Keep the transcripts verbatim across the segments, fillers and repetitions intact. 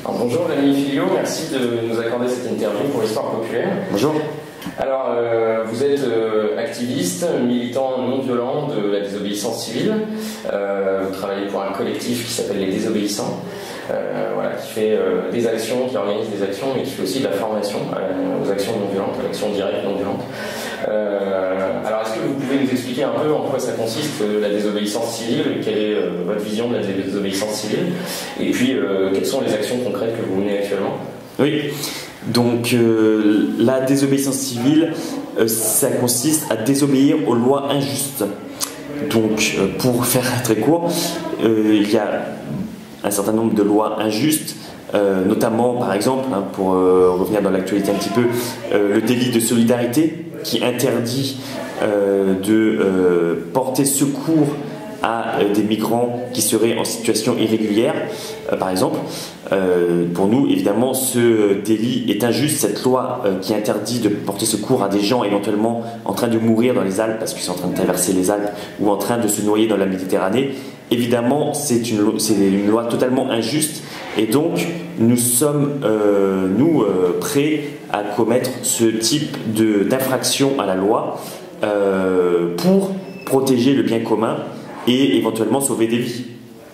Alors, bonjour Rémi Filio, merci de nous accorder cette interview pour l'Histoire populaire. Bonjour. Alors, euh, vous êtes euh, activiste, militant non violent de la désobéissance civile. Euh, vous travaillez pour un collectif qui s'appelle Les Désobéissants, euh, voilà, qui fait euh, des actions, qui organise des actions, mais qui fait aussi de la formation euh, aux actions non violentes, à l'action directe non violente. Euh, alors, est-ce que vous pouvez nous expliquer un peu en quoi ça consiste, euh, la désobéissance civile, quelle est euh, votre vision de la désobéissance civile, et puis euh, quelles sont les actions concrètes que vous menez actuellement? Oui, donc euh, la désobéissance civile, euh, ça consiste à désobéir aux lois injustes. Donc, euh, pour faire très court, euh, il y a un certain nombre de lois injustes, euh, notamment, par exemple, hein, pour euh, revenir dans l'actualité un petit peu, euh, le délit de solidarité qui interdit euh, de euh, porter secours à euh, des migrants qui seraient en situation irrégulière, euh, par exemple. Euh, pour nous, évidemment, ce délit est injuste. Cette loi euh, qui interdit de porter secours à des gens éventuellement en train de mourir dans les Alpes parce qu'ils sont en train de traverser les Alpes ou en train de se noyer dans la Méditerranée, évidemment, c'est une, c'est une loi totalement injuste. Et donc, nous sommes, euh, nous, euh, prêts à commettre ce type de, d'infraction à la loi euh, pour protéger le bien commun et éventuellement sauver des vies.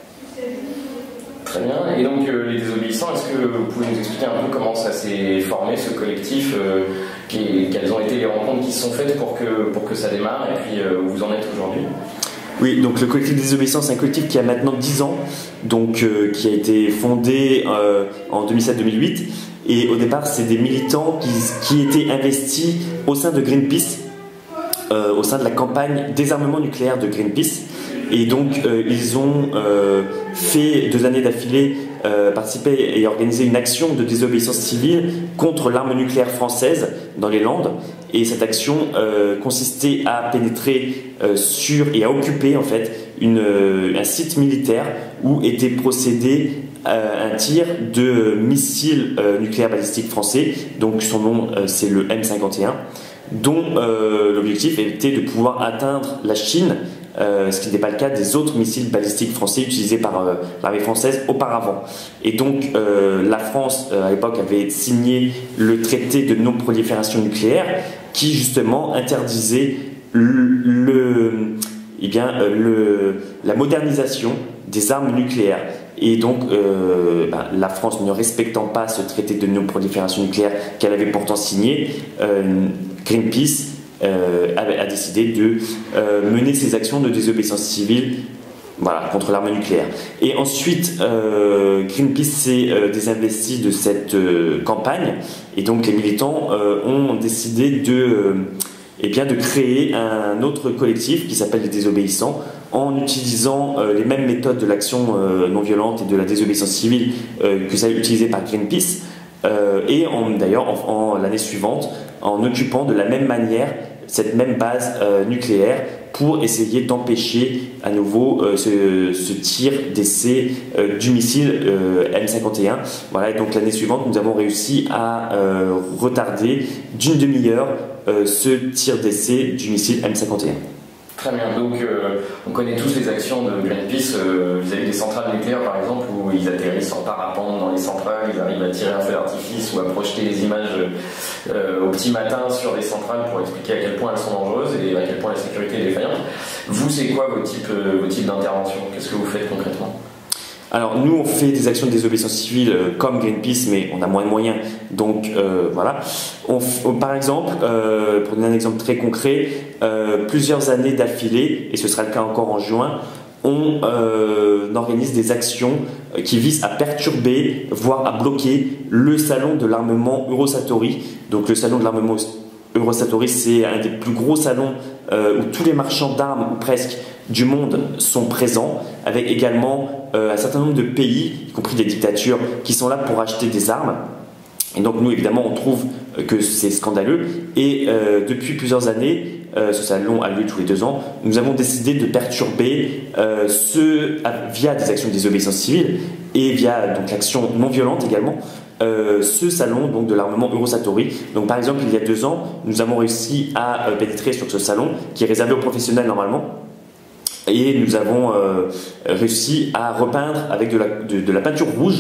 Très bien. Et donc, euh, les désobéissants, est-ce que vous pouvez nous expliquer un peu comment ça s'est formé, ce collectif, euh, qui, quelles ont été les rencontres qui se sont faites pour que, pour que ça démarre, et puis euh, où vous en êtes aujourd'hui? Oui, donc le collectif des désobéissants, c'est un collectif qui a maintenant dix ans, donc euh, qui a été fondé euh, en deux mille sept deux mille huit. Et au départ, c'est des militants qui, qui étaient investis au sein de Greenpeace, euh, au sein de la campagne désarmement nucléaire de Greenpeace. Et donc, euh, ils ont euh, fait deux années d'affilée euh, participer et organiser une action de désobéissance civile contre l'arme nucléaire française dans les Landes. Et cette action euh, consistait à pénétrer euh, sur et à occuper en fait une, euh, un site militaire où était procédé euh, un tir de missiles euh, nucléaires balistiques français. Donc, son nom euh, c'est le M cinquante et un, dont euh, l'objectif était de pouvoir atteindre la Chine. Euh, ce qui n'était pas le cas des autres missiles balistiques français utilisés par euh, l'armée française auparavant. Et donc euh, la France euh, à l'époque avait signé le traité de non-prolifération nucléaire qui justement interdisait le, le, eh bien, euh, le, la modernisation des armes nucléaires. Et donc euh, ben, la France ne respectant pas ce traité de non-prolifération nucléaire qu'elle avait pourtant signé, euh, Greenpeace Euh, a, a décidé de euh, mener ses actions de désobéissance civile, voilà, contre l'arme nucléaire. Et ensuite, euh, Greenpeace s'est euh, désinvesti de cette euh, campagne, et donc les militants euh, ont décidé de, euh, eh bien, de créer un autre collectif qui s'appelle les Désobéissants, en utilisant euh, les mêmes méthodes de l'action euh, non violente et de la désobéissance civile euh, que celles utilisées par Greenpeace. Euh, et d'ailleurs en, en l'année suivante en occupant de la même manière cette même base euh, nucléaire pour essayer d'empêcher à nouveau euh, ce, ce tir d'essai euh, du missile euh, M cinquante et un. Voilà, et donc l'année suivante nous avons réussi à euh, retarder d'une demi-heure euh, ce tir d'essai du missile M cinquante et un. Très bien, donc euh, on connaît tous les actions de Greenpeace euh, vis-à-vis des centrales nucléaires par exemple, où ils atterrissent en parapente dans les centrales, ils arrivent à tirer un feu d'artifice ou à projeter des images euh, au petit matin sur des centrales pour expliquer à quel point elles sont dangereuses et à quel point la sécurité est défaillante. Vous, c'est quoi vos types, euh, vos types d'interventions? Qu'est-ce que vous faites concrètement? Alors nous on fait des actions de désobéissance civile euh, comme Greenpeace, mais on a moins de moyens, donc euh, voilà. On, on, par exemple, euh, pour donner un exemple très concret, euh, plusieurs années d'affilée, et ce sera le cas encore en juin, on euh, organise des actions qui visent à perturber, voire à bloquer le salon de l'armement Eurosatory. Donc le salon de l'armement Eurosatory, c'est un des plus gros salons euh, où tous les marchands d'armes, ou presque, du monde sont présents, avec également euh, un certain nombre de pays, y compris des dictatures, qui sont là pour acheter des armes. Et donc nous, évidemment, on trouve que c'est scandaleux. Et euh, depuis plusieurs années, euh, ce salon a lieu tous les deux ans, nous avons décidé de perturber euh, ce, via des actions de désobéissance civile et via donc l'action non violente également, Euh, ce salon donc, de l'armement Eurosatory. Donc, par exemple, il y a deux ans, nous avons réussi à euh, pénétrer sur ce salon qui est réservé aux professionnels normalement. Et nous avons euh, réussi à repeindre avec de la, de, de la peinture rouge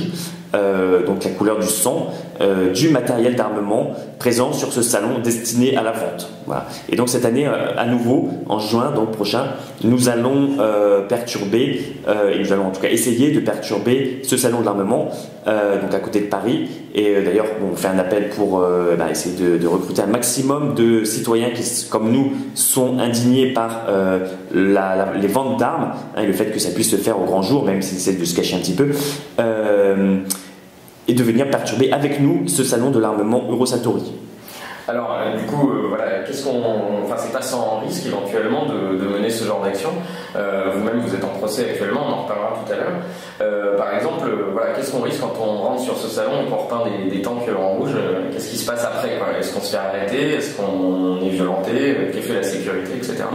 euh, donc la couleur du sang, euh, du matériel d'armement présent sur ce salon destiné à la vente. Voilà. Et donc cette année, euh, à nouveau, en juin donc prochain, nous allons euh, perturber, euh, et nous allons en tout cas essayer de perturber ce salon de l'armement, euh, donc à côté de Paris. Et euh, d'ailleurs, bon, on fait un appel pour euh, bah, essayer de, de recruter un maximum de citoyens qui, comme nous, sont indignés par euh, la, la, les ventes d'armes, hein, et le fait que ça puisse se faire au grand jour, même s'ils essaient de se cacher un petit peu, euh, et de venir perturber avec nous ce salon de l'armement Eurosatory. Alors, euh, du coup, euh, voilà, qu'est-ce qu'on, enfin, c'est pas sans risque éventuellement de, de mener ce genre d'action. Euh, vous-même, vous êtes en procès actuellement, on en reparlera tout à l'heure. Euh, par exemple, euh, voilà, qu'est-ce qu'on risque quand on rentre sur ce salon et qu'on repeint des, des tanks en rouge? euh, Qu'est-ce qui se passe après, quoi? Est-ce qu'on se fait arrêter? Est-ce qu'on est violenté? euh, Qu'est fait la sécurité, et cetera.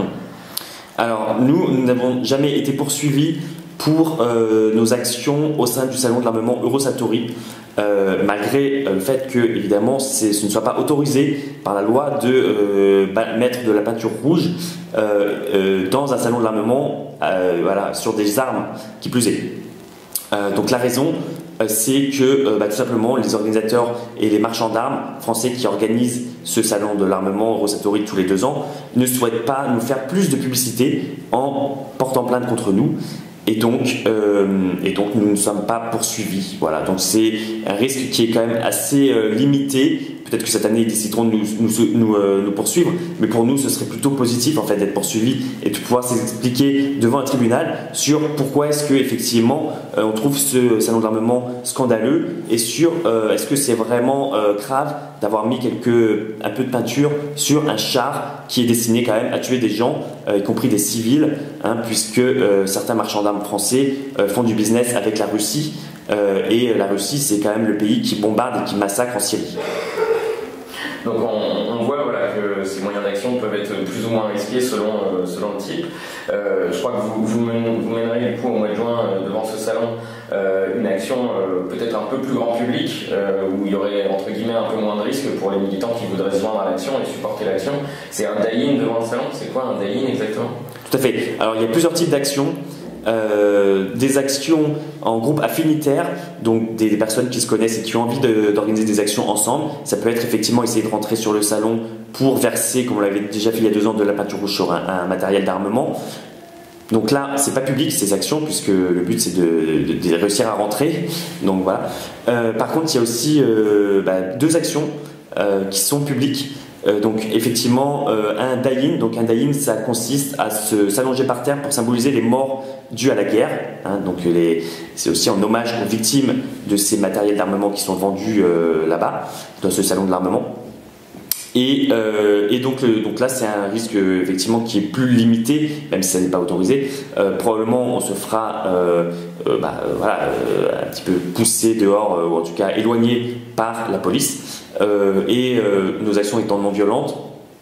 Alors, nous, nous n'avons jamais été poursuivis pour euh, nos actions au sein du salon de l'armement Eurosatory. Euh, malgré euh, le fait que évidemment ce ne soit pas autorisé par la loi de euh, mettre de la peinture rouge euh, euh, dans un salon de l'armement, euh, voilà, sur des armes qui plus est. Euh, donc la raison, euh, c'est que euh, bah, tout simplement les organisateurs et les marchands d'armes français qui organisent ce salon de l'armement Eurosatory tous les deux ans ne souhaitent pas nous faire plus de publicité en portant plainte contre nous. Et donc, euh, et donc nous ne sommes pas poursuivis. Voilà. Donc c'est un risque qui est quand même assez euh, limité. Peut-être que cette année ils décideront de nous, nous, nous, euh, nous poursuivre, mais pour nous ce serait plutôt positif en fait d'être poursuivis et de pouvoir s'expliquer devant un tribunal sur pourquoi est-ce que effectivement euh, on trouve ce salon de l'armement scandaleux et sur euh, est-ce que c'est vraiment euh, grave d'avoir mis quelques, un peu de peinture sur un char qui est destiné quand même à tuer des gens, euh, y compris des civils, hein, puisque euh, certains marchands d'armes français euh, font du business avec la Russie, euh, et la Russie c'est quand même le pays qui bombarde et qui massacre en Syrie. Donc on, on voit voilà, que ces moyens d'action peuvent être plus ou moins risqués selon, euh, selon le type. Euh, je crois que vous, vous, mènerez, vous mènerez du coup au mois de juin euh, devant ce salon euh, une action euh, peut-être un peu plus grand public, euh, où il y aurait entre guillemets un peu moins de risques pour les militants qui voudraient se joindre à l'action et supporter l'action. C'est un die-in devant le salon, c'est quoi un die-in exactement? Tout à fait. Alors il y a plusieurs types d'actions. Euh, des actions en groupe affinitaire, donc des, des personnes qui se connaissent et qui ont envie de, d'organiser des actions ensemble. Ça peut être effectivement essayer de rentrer sur le salon pour verser, comme on l'avait déjà fait il y a deux ans, de la peinture rouge sur un, un matériel d'armement. Donc là, c'est pas public ces actions, puisque le but c'est de, de, de réussir à rentrer. Donc voilà. Euh, par contre, il y a aussi euh, bah, deux actions euh, qui sont publiques. Euh, donc effectivement, euh, un die-in, donc un die-in, ça consiste à se s'allonger par terre pour symboliser les morts dues à la guerre. Hein, donc les, c'est aussi en hommage aux victimes de ces matériels d'armement qui sont vendus euh, là-bas, dans ce salon de l'armement. Et, euh, et donc, le, donc là, c'est un risque euh, effectivement qui est plus limité, même si ça n'est pas autorisé. Euh, probablement, on se fera euh, euh, bah, euh, voilà, euh, un petit peu poussé dehors, euh, ou en tout cas éloigné par la police. Euh, et euh, nos actions étant non violentes,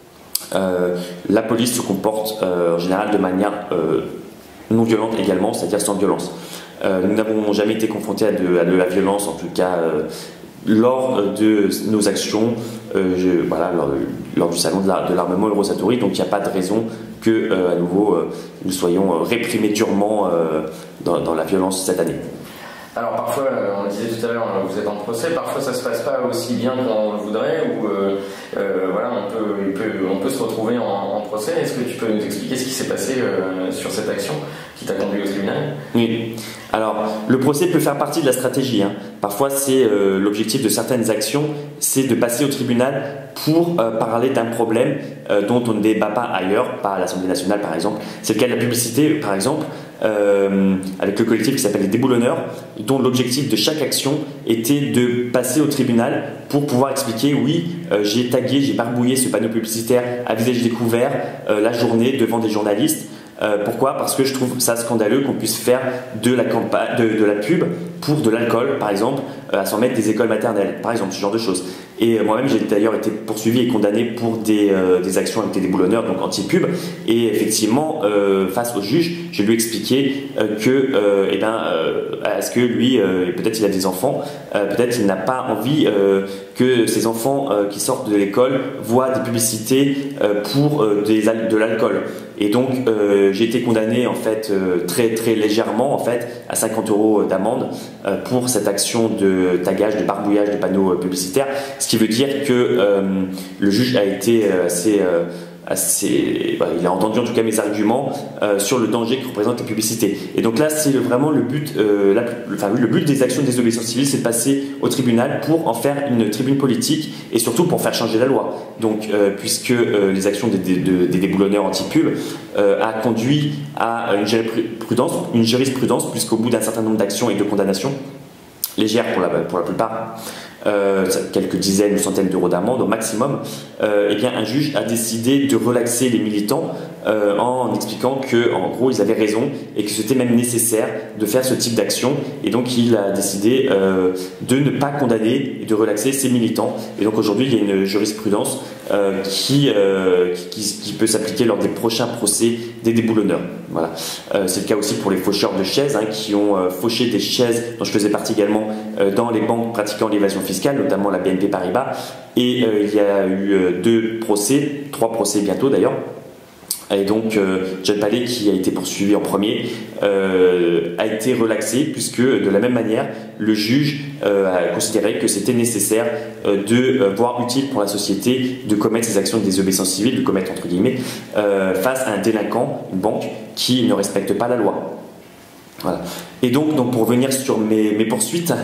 euh, la police se comporte euh, en général de manière euh, non violente également, c'est-à-dire sans violence. Euh, nous n'avons jamais été confrontés à de, à de la violence, en tout cas euh, lors de nos actions, euh, je, voilà, lors, lors du salon de, la, de l'armement Eurosatory. Donc il n'y a pas de raison que euh, à nouveau euh, nous soyons euh, réprimés durement euh, dans, dans la violence cette année. Alors parfois, on le disait tout à l'heure, vous êtes en procès, parfois ça se passe pas aussi bien qu'on le voudrait, ou euh, euh, voilà, on peut, on, peut, on peut se retrouver en, en procès. Est-ce que tu peux nous expliquer ce qui s'est passé euh, sur cette action qui t'a conduit au tribunal? Oui. Alors, le procès peut faire partie de la stratégie. Hein. Parfois, c'est euh, l'objectif de certaines actions, c'est de passer au tribunal pour euh, parler d'un problème euh, dont on ne débat pas ailleurs, pas à l'Assemblée nationale par exemple. C'est le cas de la publicité, par exemple, euh, avec le collectif qui s'appelle les Déboulonneurs, dont l'objectif de chaque action était de passer au tribunal pour pouvoir expliquer, oui, euh, j'ai tagué, j'ai barbouillé ce panneau publicitaire à visage découvert euh, la journée devant des journalistes. Euh, pourquoi? Parce que je trouve ça scandaleux qu'on puisse faire de la, campagne, de, de la pub pour de l'alcool, par exemple, euh, à cent mètres des écoles maternelles, par exemple, ce genre de choses. Et moi-même, j'ai d'ailleurs été poursuivi et condamné pour des, euh, des actions avec des déboulonneurs, donc anti-pub. Et effectivement, euh, face au juge, je lui ai expliqué euh, que, euh, eh ben, euh, est-ce que lui, euh, peut-être il a des enfants, euh, peut-être il n'a pas envie euh, que ses enfants euh, qui sortent de l'école voient des publicités euh, pour euh, des, de l'alcool. Et donc, euh, j'ai été condamné en fait euh, très très légèrement en fait à cinquante euros d'amende euh, pour cette action de tagage, de barbouillage de panneaux euh, publicitaires. Ce qui veut dire que euh, le juge a été euh, assez euh, Assez, bah, il a entendu en tout cas mes arguments euh, sur le danger que représentent les publicités. Et donc là, c'est le, vraiment le but, euh, la, le, enfin, le but des actions de désobéissance civile, c'est de passer au tribunal pour en faire une tribune politique et surtout pour faire changer la loi. Donc, euh, puisque euh, les actions des, des, des déboulonneurs anti-pub euh, a conduit à une jurisprudence, une jurisprudence puisqu'au bout d'un certain nombre d'actions et de condamnations légères pour la, pour la plupart, Euh, quelques dizaines ou centaines d'euros d'amende au maximum, euh, eh bien un juge a décidé de relaxer les militants euh, en expliquant que en gros ils avaient raison et que c'était même nécessaire de faire ce type d'action, et donc il a décidé euh, de ne pas condamner et de relaxer ces militants. Et donc aujourd'hui il y a une jurisprudence euh, qui, euh, qui, qui peut s'appliquer lors des prochains procès des déboulonneurs. Voilà. Euh, c'est le cas aussi pour les faucheurs de chaises hein, qui ont euh, fauché des chaises dont je faisais partie également euh, dans les banques pratiquant l'évasion fiscale, notamment la B N P Paribas. Et euh, il y a eu euh, deux procès, trois procès bientôt d'ailleurs. Et donc euh, John Palais, qui a été poursuivi en premier, euh, a été relaxé puisque de la même manière le juge euh, a considéré que c'était nécessaire euh, de euh, voir utile pour la société de commettre ces actions de désobéissance civile, de commettre entre guillemets, euh, face à un délinquant, une banque qui ne respecte pas la loi. Voilà. Et donc, donc pour revenir sur mes, mes poursuites,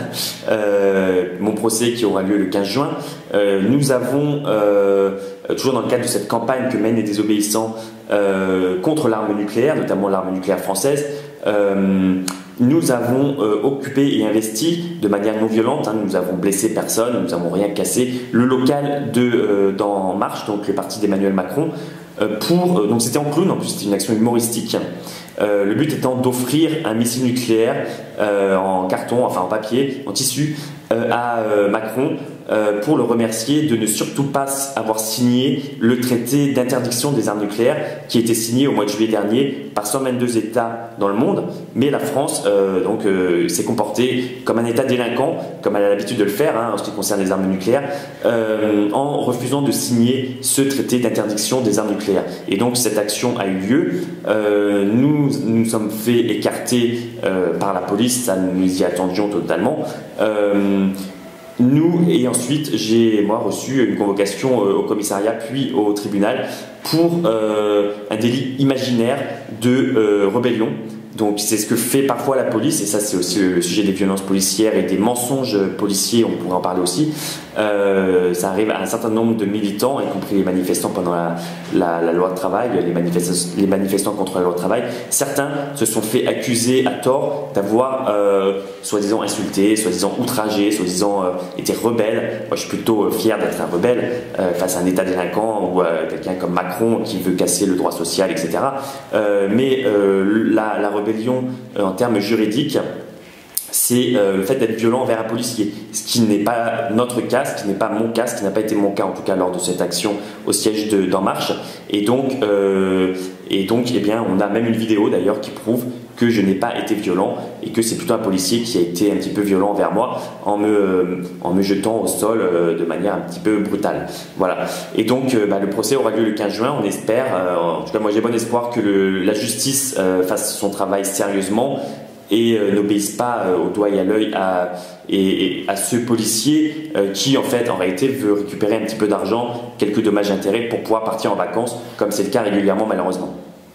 euh, mon procès qui aura lieu le quinze juin, euh, nous avons, euh, toujours dans le cadre de cette campagne que mènent les désobéissants euh, contre l'arme nucléaire, notamment l'arme nucléaire française, euh, nous avons euh, occupé et investi de manière non violente, hein, nous avons blessé personne, nous n'avons rien cassé, le local de euh, d'En Marche, donc le parti d'Emmanuel Macron, euh, pour, euh, donc c'était en clown, en plus c'était une action humoristique. Euh, le but étant d'offrir un missile nucléaire euh, en carton, enfin en papier, en tissu, euh, à euh, Macron euh, pour le remercier de ne surtout pas avoir signé le traité d'interdiction des armes nucléaires qui a été signé au mois de juillet dernier par cent vingt-deux États dans le monde, mais la France euh, donc euh, s'est comportée comme un État délinquant, comme elle a l'habitude de le faire hein, en ce qui concerne les armes nucléaires, euh, en refusant de signer ce traité d'interdiction des armes nucléaires. Et donc cette action a eu lieu. Euh, nous nous sommes fait écarter euh, par la police, ça nous y attendions totalement. Euh, Nous, et ensuite, j'ai moi reçu une convocation euh, au commissariat puis au tribunal pour euh, un délit imaginaire de euh, rébellion. Donc c'est ce que fait parfois la police, et ça c'est aussi le sujet des violences policières et des mensonges policiers, on pourrait en parler aussi. Euh, ça arrive à un certain nombre de militants, y compris les manifestants pendant la, la, la loi de travail, les, manifestants, les manifestants contre la loi de travail. Certains se sont fait accuser à tort d'avoir euh, soi-disant insulté, soi-disant outragé, soi-disant euh, été rebelle. Moi je suis plutôt euh, fier d'être un rebelle euh, face à un État délinquant ou euh, quelqu'un comme Macron qui veut casser le droit social, et cetera. Euh, mais euh, la, la rébellion euh, en termes juridiques, c'est euh, le fait d'être violent envers un policier, ce qui n'est pas notre cas, ce qui n'est pas mon cas, ce qui n'a pas été mon cas en tout cas lors de cette action au siège de, d'En Marche. Et donc, euh, et donc eh bien, on a même une vidéo d'ailleurs qui prouve que je n'ai pas été violent et que c'est plutôt un policier qui a été un petit peu violent envers moi en me, euh, en me jetant au sol euh, de manière un petit peu brutale. Voilà. Et donc euh, bah, le procès aura lieu le quinze juin, on espère, euh, en tout cas moi j'ai bon espoir que le, la justice euh, fasse son travail sérieusement et euh, n'obéisse pas euh, au doigt et à l'œil à, et, et à ce policier euh, qui en fait en réalité veut récupérer un petit peu d'argent, quelques dommages et intérêts pour pouvoir partir en vacances, comme c'est le cas régulièrement malheureusement.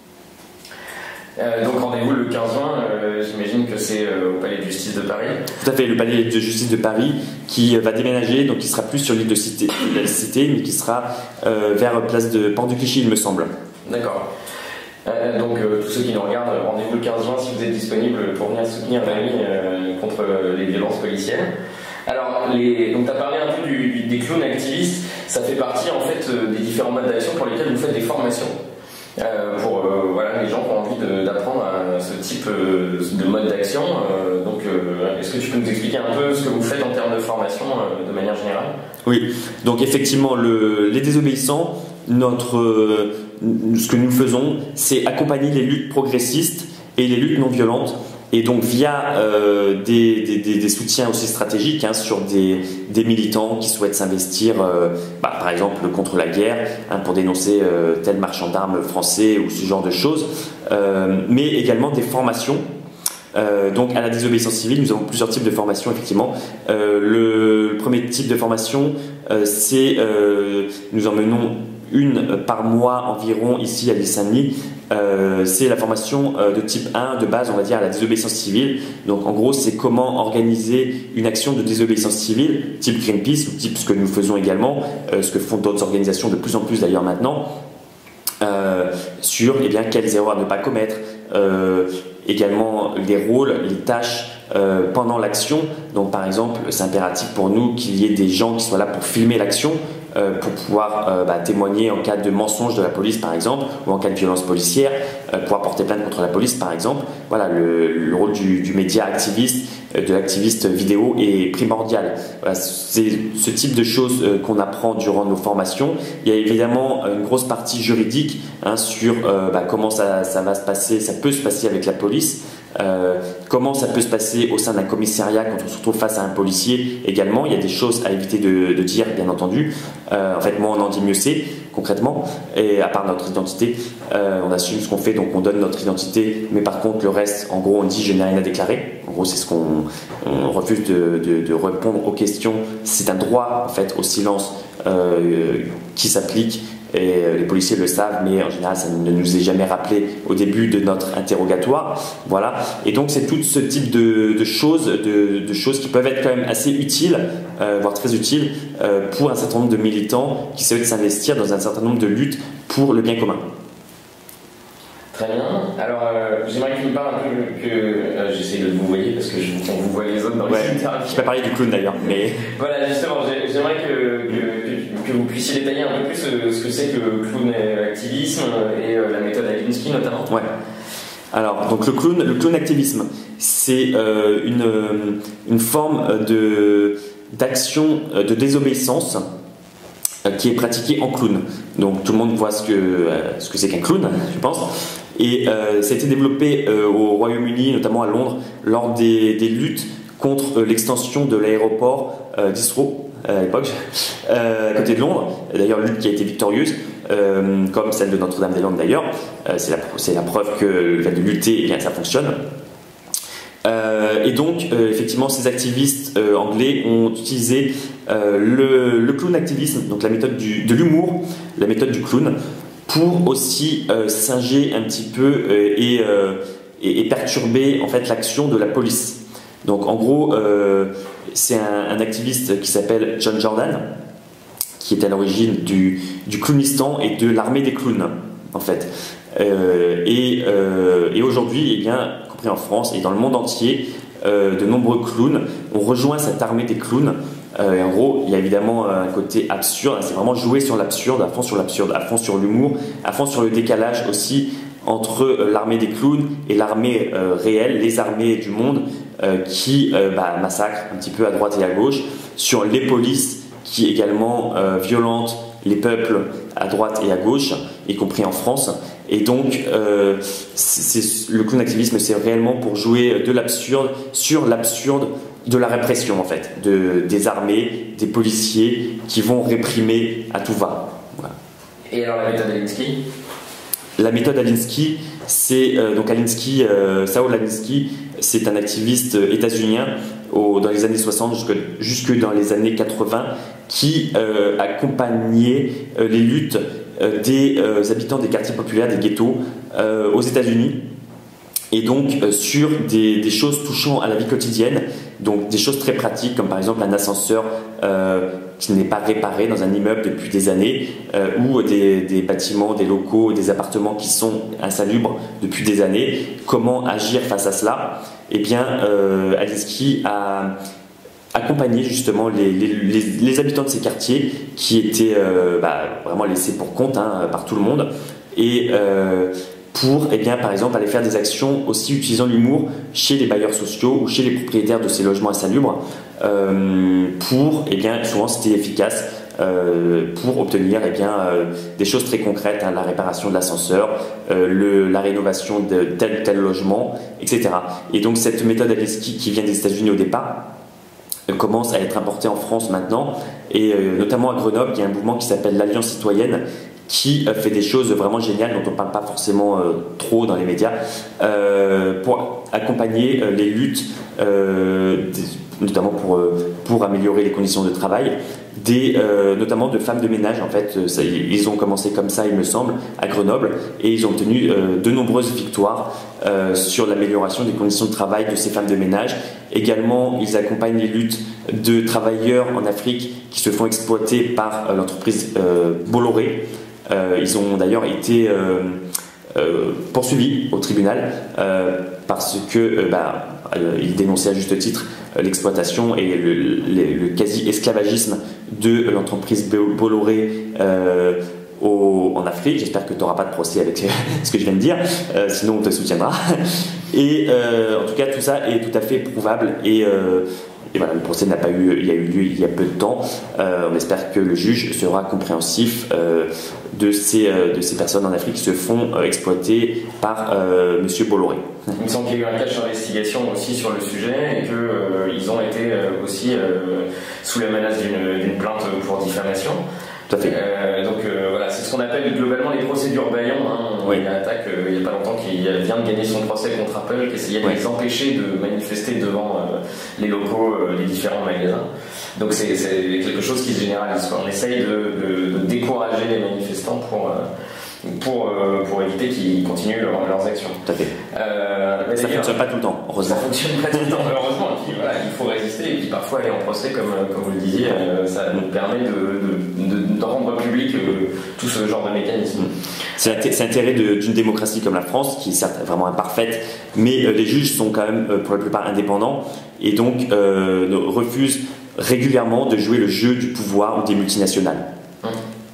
Euh, donc rendez-vous le quinze juin, euh, j'imagine que c'est euh, au Palais de Justice de Paris. Tout à fait, le Palais de Justice de Paris qui euh, va déménager, donc qui sera plus sur l'île de Cité, de la Cité, mais qui sera euh, vers place de Porte de Clichy, il me semble. D'accord. Euh, donc euh, tous ceux qui nous regardent, rendez-vous le quinze juin si vous êtes disponible pour venir soutenir Rémi euh, contre euh, les violences policières. Alors, les... donc tu as parlé un peu du, du, des clowns activistes, ça fait partie en fait euh, des différents modes d'action pour lesquels vous faites des formations. Euh, pour euh, voilà, les gens qui ont envie de, d'apprendre à ce type euh, de mode d'action. Euh, donc, euh, est-ce que tu peux nous expliquer un peu ce que vous faites en termes de formation euh, de manière générale? Oui, donc effectivement, le, les désobéissants, notre, euh, ce que nous faisons, c'est accompagner les luttes progressistes et les luttes non violentes. Et donc via euh, des, des, des, des soutiens aussi stratégiques hein, sur des, des militants qui souhaitent s'investir, euh, bah, par exemple contre la guerre, hein, pour dénoncer euh, tel marchand d'armes français ou ce genre de choses, euh, mais également des formations. Euh, donc à la désobéissance civile, nous avons plusieurs types de formations effectivement. Euh, le, le premier type de formation, euh, c'est euh, nous en menons une par mois environ ici à l'île Saint-Denis. Euh, c'est la formation euh, de type un de base, on va dire, à la désobéissance civile. Donc en gros, c'est comment organiser une action de désobéissance civile, type Greenpeace, ou type ce que nous faisons également, euh, ce que font d'autres organisations de plus en plus d'ailleurs maintenant, euh, sur eh bien, quelles erreurs à ne pas commettre, euh, également les rôles, les tâches euh, pendant l'action. Donc par exemple, c'est impératif pour nous qu'il y ait des gens qui soient là pour filmer l'action, Euh, pour pouvoir euh, bah, témoigner en cas de mensonge de la police par exemple, ou en cas de violence policière, euh, pouvoir porter plainte contre la police par exemple. Voilà, le, le rôle du, du média activiste, euh, de l'activiste vidéo est primordial. Voilà, c'est ce type de choses euh, qu'on apprend durant nos formations. Il y a évidemment une grosse partie juridique hein, sur euh, bah, comment ça, ça va se passer, ça peut se passer avec la police. Euh, comment ça peut se passer au sein d'un commissariat quand on se retrouve face à un policier également. Il y a des choses à éviter de, de dire bien entendu. Euh, en fait moi on en dit mieux c'est concrètement, et à part notre identité euh, on assume ce qu'on fait, donc on donne notre identité, mais par contre le reste en gros on dit je n'ai rien à déclarer. En gros c'est ce qu'on on refuse de, de, de répondre aux questions. C'est un droit en fait au silence euh, qui s'applique. Et les policiers le savent, mais en général ça ne nous est jamais rappelé au début de notre interrogatoire. Voilà. Et donc c'est tout ce type de, de choses, de, de choses qui peuvent être quand même assez utiles, euh, voire très utiles, euh, pour un certain nombre de militants qui souhaitent s'investir dans un certain nombre de luttes pour le bien commun. Très bien. Alors, euh, j'aimerais que tu me parles un peu que... Euh, J'essaie de vous voyer parce que je, on vous voit les autres dans les ouais, interactions. Je vais pas parler du clown d'ailleurs, mais... Voilà, justement, j'aimerais que, que, que, que vous puissiez détailler un peu plus ce, ce que c'est que le clown activisme et euh, la méthode Alinsky notamment. Ouais. Alors, donc le clown, le clown activisme, c'est euh, une, une forme de, d'action de désobéissance qui est pratiquée en clown. Donc tout le monde voit ce que, euh, ce que c'est qu'un clown, je pense. Et euh, ça a été développé euh, au Royaume-Uni, notamment à Londres, lors des, des luttes contre euh, l'extension de l'aéroport euh, d'Heathrow à l'époque, euh, à côté de Londres. D'ailleurs, lutte qui a été victorieuse, euh, comme celle de Notre-Dame-des-Landes d'ailleurs. Euh, c'est, la, c'est la preuve que le fait de lutter, eh bien, ça fonctionne. Euh, et donc, euh, effectivement, ces activistes euh, anglais ont utilisé euh, le, le clown activisme, donc la méthode du, de l'humour, la méthode du clown, pour aussi euh, singer un petit peu euh, et, euh, et, et perturber en fait l'action de la police. Donc, en gros, euh, c'est un, un activiste qui s'appelle John Jordan, qui est à l'origine du, du clownistan et de l'armée des clowns, en fait. Euh, et, euh, et aujourd'hui, eh bien, compris en France et dans le monde entier, euh, de nombreux clowns ont rejoint cette armée des clowns. Euh, et en gros, il y a évidemment un côté absurde, c'est vraiment jouer sur l'absurde, à fond sur l'absurde, à fond sur l'humour, à fond sur le décalage aussi entre euh, l'armée des clowns et l'armée euh, réelle, les armées du monde euh, qui euh, bah, massacrent un petit peu à droite et à gauche, sur les polices qui également euh, violentent les peuples à droite et à gauche, y compris en France. Et donc, euh, c'est, c'est, le clown activisme, c'est réellement pour jouer de l'absurde sur l'absurde de la répression, en fait, de, des armées, des policiers qui vont réprimer à tout va. Voilà. Et alors la méthode Alinsky ? La méthode Alinsky, c'est euh, donc Alinsky, euh, Saul Alinsky, c'est un activiste états-unien au, dans les années soixante jusque, jusque dans les années quatre-vingts qui euh, accompagnait euh, les luttes euh, des euh, habitants des quartiers populaires, des ghettos euh, aux États-Unis. Et donc euh, sur des, des choses touchant à la vie quotidienne, donc des choses très pratiques comme par exemple un ascenseur euh, qui n'est pas réparé dans un immeuble depuis des années, euh, ou des, des bâtiments, des locaux, des appartements qui sont insalubres depuis des années. Comment agir face à cela ? Eh bien, euh, Alinsky a accompagné justement les, les, les, les habitants de ces quartiers qui étaient euh, bah, vraiment laissés pour compte hein, par tout le monde. Et euh, pour, eh bien, par exemple, aller faire des actions aussi utilisant l'humour chez les bailleurs sociaux ou chez les propriétaires de ces logements insalubres, euh, pour, eh bien, souvent c'était efficace, euh, pour obtenir, eh bien, euh, des choses très concrètes, hein, la réparation de l'ascenseur, euh, le, la rénovation de tel ou tel logement, et cetera. Et donc cette méthode Alexis, qui vient des États-Unis au départ, euh, commence à être importée en France maintenant, et euh, notamment à Grenoble, il y a un mouvement qui s'appelle l'Alliance citoyenne, qui fait des choses vraiment géniales dont on ne parle pas forcément euh, trop dans les médias, euh, pour accompagner euh, les luttes, euh, des, notamment pour, euh, pour améliorer les conditions de travail, des, euh, notamment de femmes de ménage. En fait, ça, ils ont commencé comme ça, il me semble, à Grenoble, et ils ont obtenu euh, de nombreuses victoires euh, sur l'amélioration des conditions de travail de ces femmes de ménage. Également, ils accompagnent les luttes de travailleurs en Afrique qui se font exploiter par euh, l'entreprise euh, Bolloré. Euh, ils ont d'ailleurs été euh, euh, poursuivis au tribunal euh, parce que euh, bah, euh, ils dénonçaient à juste titre euh, l'exploitation et le, le, le quasi-esclavagisme de l'entreprise Bolloré euh, au, en Afrique. J'espère que tu n'auras pas de procès avec ce que je viens de dire, euh, sinon on te soutiendra. Et euh, en tout cas, tout ça est tout à fait prouvable et euh, Et voilà, le procès n'a pas eu, il y a eu lieu il y a peu de temps. Euh, on espère que le juge sera compréhensif euh, de, ces, euh, de ces personnes en Afrique qui se font euh, exploiter par euh, Monsieur Bolloré. Il me semble qu'il y a eu un cache d'investigation aussi sur le sujet et qu'ils euh, ont été euh, aussi euh, sous la menace d'une plainte pour diffamation. Tout à fait. Euh, donc euh, voilà, c'est ce qu'on appelle globalement les procédures Bayon. Hein. Oui. Il y a Attaque, euh, il n'y a pas longtemps, qui vient de gagner son procès contre Apple, qui essayait de oui. les empêcher de manifester devant euh, les locaux euh, des différents magasins. Donc c'est quelque chose qui se généralise, quoi. On essaye de, de, de décourager les manifestants pour, euh, pour, euh, pour éviter qu'ils continuent leur, leurs actions. Tout à fait. Euh, ça ne fonctionne pas tout le temps, heureusement. Ça ne fonctionne pas tout le temps, heureusement. Et puis, voilà, il faut résister et puis parfois aller en procès, comme, comme vous le disiez, euh, ça nous permet de, de, de, de rendre public euh, tout ce genre de mécanisme. C'est l'intérêt d'une démocratie comme la France, qui est certes vraiment imparfaite, mais euh, les juges sont quand même euh, pour la plupart indépendants et donc euh, refusent régulièrement de jouer le jeu du pouvoir ou des multinationales. Hum.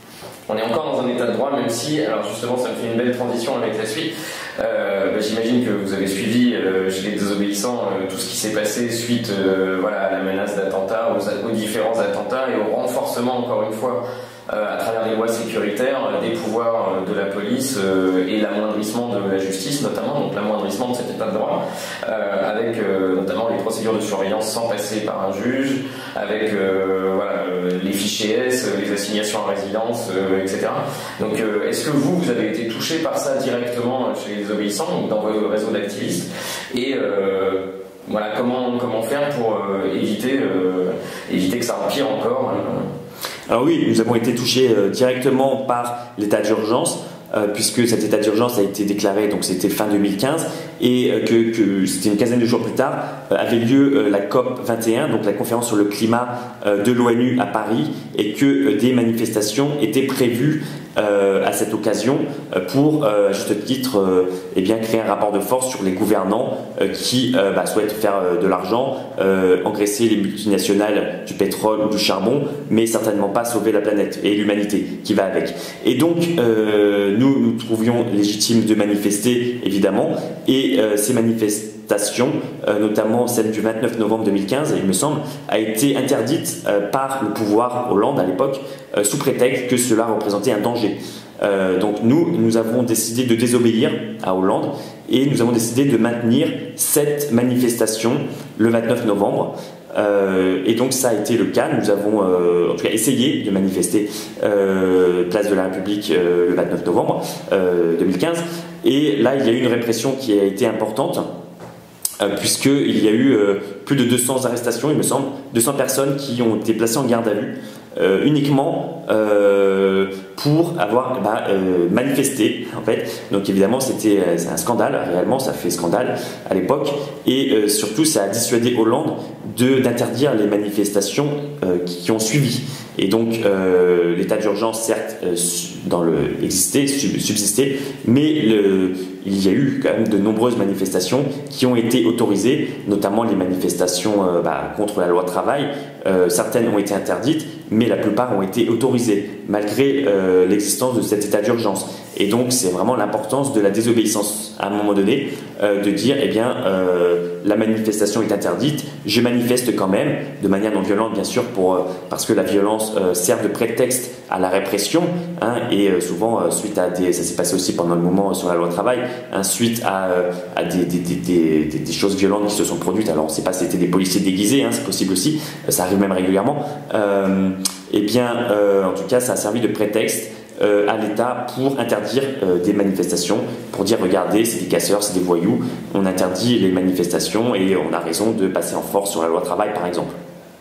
On est encore dans un état de droit, même si, alors justement ça me fait une belle transition avec la suite. Euh, bah, j'imagine que vous avez suivi euh, chez les désobéissants euh, tout ce qui s'est passé suite euh, voilà, à la menace d'attentats, aux, aux différents attentats et au renforcement, encore une fois, euh, à travers les lois sécuritaires, euh, des pouvoirs euh, de la police euh, et l'amoindrissement de la justice notamment, donc l'amoindrissement de cet état de droit, euh, avec euh, notamment les procédures de surveillance sans passer par un juge, avec euh, voilà, euh, les fichiers S, les assignations à résidence, euh, et cetera. Donc euh, est-ce que vous, vous avez été touché par ça directement chez les désobéissants ou dans vos réseaux d'activistes? Et euh, voilà, comment, comment faire pour euh, éviter, euh, éviter que ça empire encore euh... Alors oui, nous avons été touchés euh, directement par l'état d'urgence, euh, puisque cet état d'urgence a été déclaré, donc c'était fin deux mille quinze, et euh, que, que c'était une quinzaine de jours plus tard, euh, avait lieu euh, la COP vingt et un, donc la conférence sur le climat euh, de l'ONU à Paris, et que euh, des manifestations étaient prévues euh, à cette occasion euh, pour, euh, à juste titre, euh, eh bien, créer un rapport de force sur les gouvernants euh, qui euh, bah, souhaitent faire euh, de l'argent, euh, engraisser les multinationales du pétrole ou du charbon, mais certainement pas sauver la planète et l'humanité qui va avec. Et donc, euh, nous nous trouvions légitimes de manifester, évidemment, et euh, ces manifestations, euh, notamment celle du vingt-neuf novembre deux mille quinze, il me semble, a été interdite euh, par le pouvoir Hollande à l'époque, euh, sous prétexte que cela représentait un danger. Euh, donc nous, nous avons décidé de désobéir à Hollande et nous avons décidé de maintenir cette manifestation le vingt-neuf novembre. Euh, et donc ça a été le cas. Nous avons euh, en tout cas essayé de manifester euh, place de la République euh, le vingt-neuf novembre euh, deux mille quinze. Et là, il y a eu une répression qui a été importante, euh, puisqu'il y a eu euh, plus de deux cents arrestations, il me semble, deux cents personnes qui ont été placées en garde à vue, euh, uniquement euh, pour avoir bah, euh, manifesté, en fait. Donc évidemment, c'était un scandale, réellement, ça fait scandale à l'époque, et euh, surtout, ça a dissuadé Hollande d'interdire les manifestations euh, qui, qui ont suivi. Et donc, euh, l'état d'urgence, certes, euh, dans le, existait, sub, subsistait, mais le, il y a eu quand même de nombreuses manifestations qui ont été autorisées, notamment les manifestations euh, bah, contre la loi travail. Euh, certaines ont été interdites, mais la plupart ont été autorisées, malgré euh, l'existence de cet état d'urgence. Et donc c'est vraiment l'importance de la désobéissance à un moment donné, euh, de dire eh bien euh, la manifestation est interdite, je manifeste quand même de manière non violente bien sûr pour, euh, parce que la violence euh, sert de prétexte à la répression, hein, et euh, souvent euh, suite à des, ça s'est passé aussi pendant le moment sur la loi travail, hein, suite à, euh, à des, des, des, des, des choses violentes qui se sont produites. Alors on ne sait pas si c'était des policiers déguisés, hein, c'est possible aussi, ça arrive même régulièrement. Euh, eh bien euh, en tout cas ça a servi de prétexte euh, à l'État pour interdire euh, des manifestations, pour dire regardez c'est des casseurs, c'est des voyous, on interdit les manifestations et on a raison de passer en force sur la loi travail par exemple.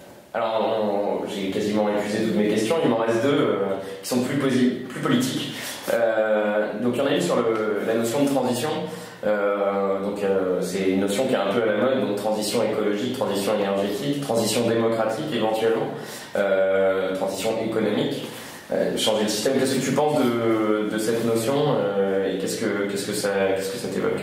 Alors j'ai quasiment épuisé toutes mes questions, il m'en reste deux euh, qui sont plus, plus politiques. Euh, donc il y en a une sur le, la notion de transition. Euh, donc euh, c'est une notion qui est un peu à la mode, donc transition écologique, transition énergétique, transition démocratique éventuellement, euh, transition économique, euh, changer le système. Qu'est-ce que tu penses de, de cette notion euh, et qu'est-ce que, qu'est-ce que ça, qu'est-ce que ça t'évoque?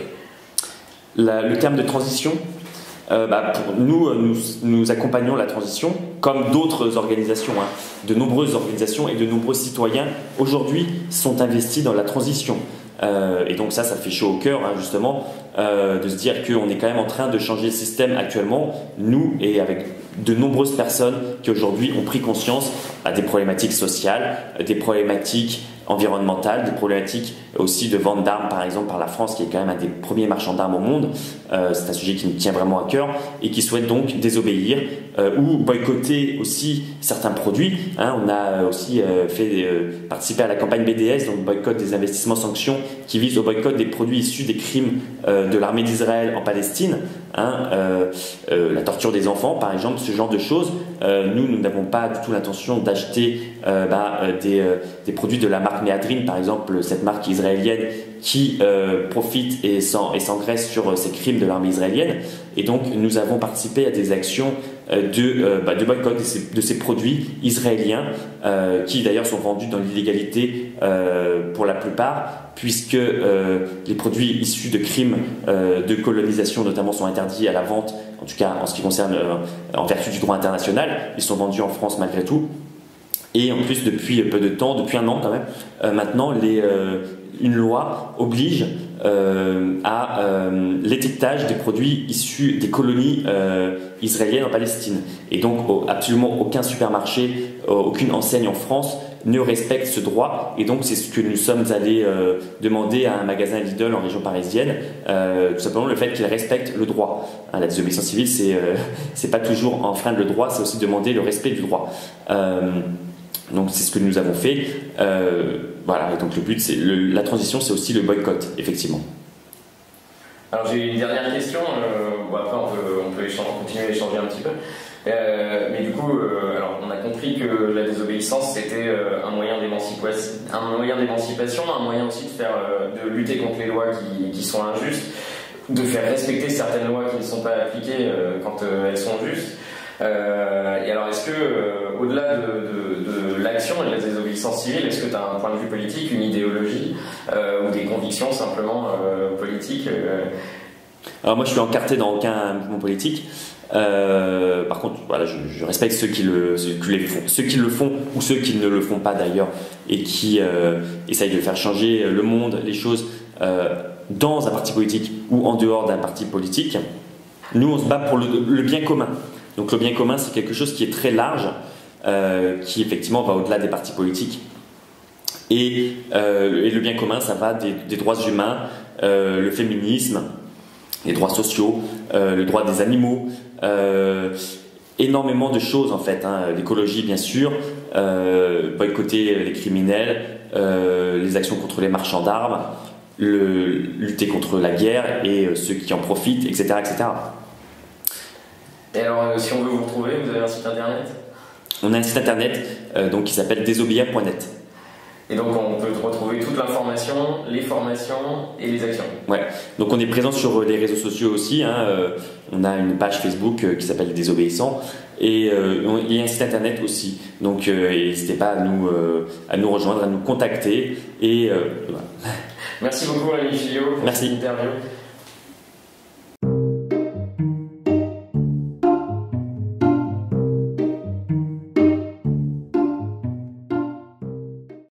La, le terme de transition, euh, bah, pour nous, nous, nous accompagnons la transition comme d'autres organisations, hein. De nombreuses organisations et de nombreux citoyens aujourd'hui sont investis dans la transition. Euh, et donc ça, ça fait chaud au cœur, hein, justement, euh, de se dire qu'on est quand même en train de changer le système actuellement, nous et avec de nombreuses personnes qui aujourd'hui ont pris conscience à des problématiques sociales, des problématiques environnementales, des problématiques aussi de vente d'armes par exemple par la France qui est quand même un des premiers marchands d'armes au monde. Euh, c'est un sujet qui nous tient vraiment à cœur et qui souhaite donc désobéir euh, ou boycotter aussi certains produits, hein. On a aussi euh, fait euh, participer à la campagne B D S, donc boycott des investissements sanctions, qui vise au boycott des produits issus des crimes euh, de l'armée d'Israël en Palestine, hein. euh, euh, la torture des enfants par exemple, ce genre de choses. Euh, nous, nous n'avons pas du tout l'intention d'acheter euh, bah, euh, des, euh, des produits de la marque Méadrine, par exemple, cette marque israélienne qui euh, profite et s'engraisse sur euh, ces crimes de l'armée israélienne. Et donc, nous avons participé à des actions euh, de, euh, bah, de boycott de ces, de ces produits israéliens, euh, qui d'ailleurs sont vendus dans l'illégalité euh, pour la plupart, puisque euh, les produits issus de crimes euh, de colonisation notamment sont interdits à la vente, en tout cas en ce qui concerne, euh, en vertu du droit international, ils sont vendus en France malgré tout. Et en plus, depuis peu de temps, depuis un an quand même, euh, maintenant, les, euh, une loi oblige euh, à euh, l'étiquetage des produits issus des colonies euh, israéliennes en Palestine. Et donc, oh, absolument aucun supermarché, oh, aucune enseigne en France ne respecte ce droit. Et donc, c'est ce que nous sommes allés euh, demander à un magasin Lidl en région parisienne, euh, tout simplement le fait qu'il respecte le droit. Hein, la désobéissance civile, c'est euh, c'est pas toujours enfreindre le droit, c'est aussi demander le respect du droit. Euh, Donc c'est ce que nous avons fait. Euh, voilà, et donc le but, c'est le, la transition, c'est aussi le boycott, effectivement. Alors j'ai une dernière question. Euh, bon, après on peut, on peut échanger, continuer à échanger un petit peu. Euh, mais du coup, euh, alors on a compris que la désobéissance c'était euh, un moyen d'émancipation, un moyen d'émancipation, un moyen aussi de faire, euh, de lutter contre les lois qui, qui sont injustes, de faire respecter certaines lois qui ne sont pas appliquées euh, quand euh, elles sont justes. Euh, et alors, est-ce que, euh, au-delà de, de, de l'action et de la désobéissance civile, est-ce que tu as un point de vue politique, une idéologie euh, ou des convictions simplement euh, politiques euh... Alors moi, je suis encarté dans aucun mouvement politique. Euh, par contre, voilà, je, je respecte ceux qui, le, ceux, qui les font, ceux qui le font ou ceux qui ne le font pas d'ailleurs et qui euh, essayent de faire changer le monde, les choses euh, dans un parti politique ou en dehors d'un parti politique. Nous, on se bat pour le, le bien commun. Donc le bien commun, c'est quelque chose qui est très large, euh, qui effectivement va au-delà des partis politiques. Et, euh, et le bien commun, ça va des, des droits humains, euh, le féminisme, les droits sociaux, euh, le droit des animaux, euh, énormément de choses en fait, hein. L'écologie bien sûr, euh, boycotter les criminels, euh, les actions contre les marchands d'armes, le, lutter contre la guerre et euh, ceux qui en profitent, et cetera, et cetera. Et alors, euh, si on veut vous retrouver, vous avez un site internet? On a un site internet euh, donc, qui s'appelle désobéir point net. Et donc on peut retrouver toute l'information, les formations et les actions. Ouais. Donc on est présent sur les réseaux sociaux aussi, hein. Euh, on a une page Facebook euh, qui s'appelle Désobéissants et euh, on, il y a un site internet aussi. Donc euh, n'hésitez pas à nous, euh, à nous rejoindre, à nous contacter. Et, euh, voilà. Merci beaucoup Rémi Filliot pour Merci. cette interview.